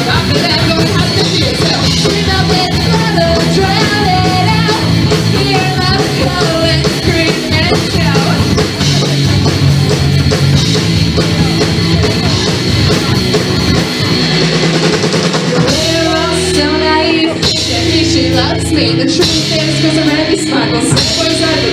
Me. The truth is, cause I'm ready to sparkle. So where's that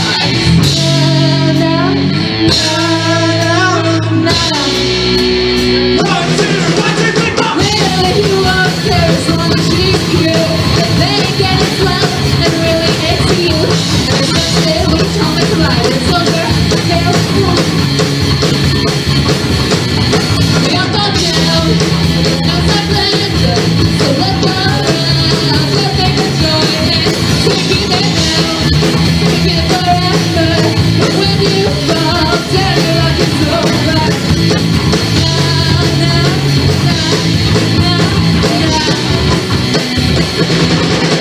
Literally, you won't care as long as she's cute. But then again, it's love, and really it's you. And it's just it, we told me to lie. It's over, feels cool. We all go down, now stop playing good. So let's go around, we'll take the joy and take it down. Take it forever, but when you fall, tell you like it's over. Nah, nah, nah, nah, nah.